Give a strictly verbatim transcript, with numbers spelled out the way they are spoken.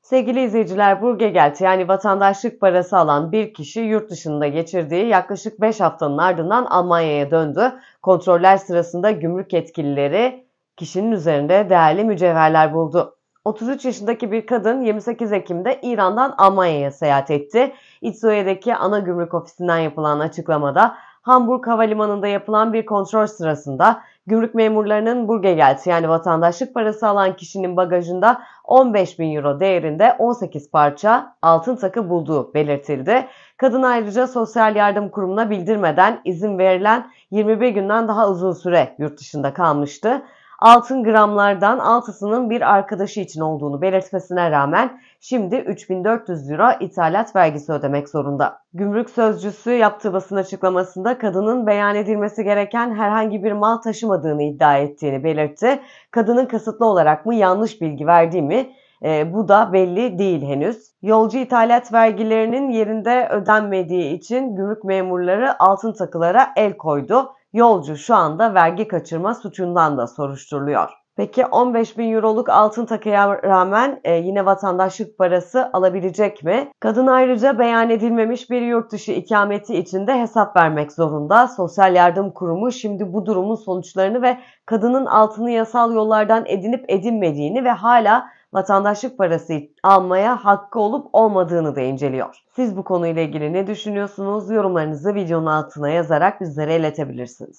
Sevgili izleyiciler, Bürgergeld yani vatandaşlık parası alan bir kişi yurt dışında geçirdiği yaklaşık beş haftanın ardından Almanya'ya döndü. Kontroller sırasında gümrük yetkilileri kişinin üzerinde değerli mücevherler buldu. otuz üç yaşındaki bir kadın yirmi sekiz Ekim'de İran'dan Almanya'ya seyahat etti. İTSOE'deki ana gümrük ofisinden yapılan açıklamada Hamburg Havalimanı'nda yapılan bir kontrol sırasında gümrük memurlarının Bürgergeld yani vatandaşlık parası alan kişinin bagajında on beş bin euro değerinde on sekiz parça altın takı bulduğu belirtildi. Kadın ayrıca Sosyal Yardım Kurumu'na bildirmeden izin verilen yirmi bir günden daha uzun süre yurt dışında kalmıştı. Altın gramlardan altısının bir arkadaşı için olduğunu belirtmesine rağmen şimdi üç bin dört yüz euro ithalat vergisi ödemek zorunda. Gümrük sözcüsü yaptığı basın açıklamasında kadının beyan edilmesi gereken herhangi bir mal taşımadığını iddia ettiğini belirtti. Kadının kasıtlı olarak mı yanlış bilgi verdiği mi? E, bu da belli değil henüz. Yolcu ithalat vergilerinin yerinde ödenmediği için gümrük memurları altın takılara el koydu. Yolcu şu anda vergi kaçırma suçundan da soruşturuluyor. Peki on beş bin euroluk altın takıya rağmen e, yine vatandaşlık parası alabilecek mi? Kadın ayrıca beyan edilmemiş bir yurt dışı ikameti için de hesap vermek zorunda. Sosyal Yardım Kurumu şimdi bu durumun sonuçlarını ve kadının altını yasal yollardan edinip edinmediğini ve hala vatandaşlık parası almaya hakkı olup olmadığını da inceliyor. Siz bu konuyla ilgili ne düşünüyorsunuz? Yorumlarınızı videonun altına yazarak bizlere iletebilirsiniz.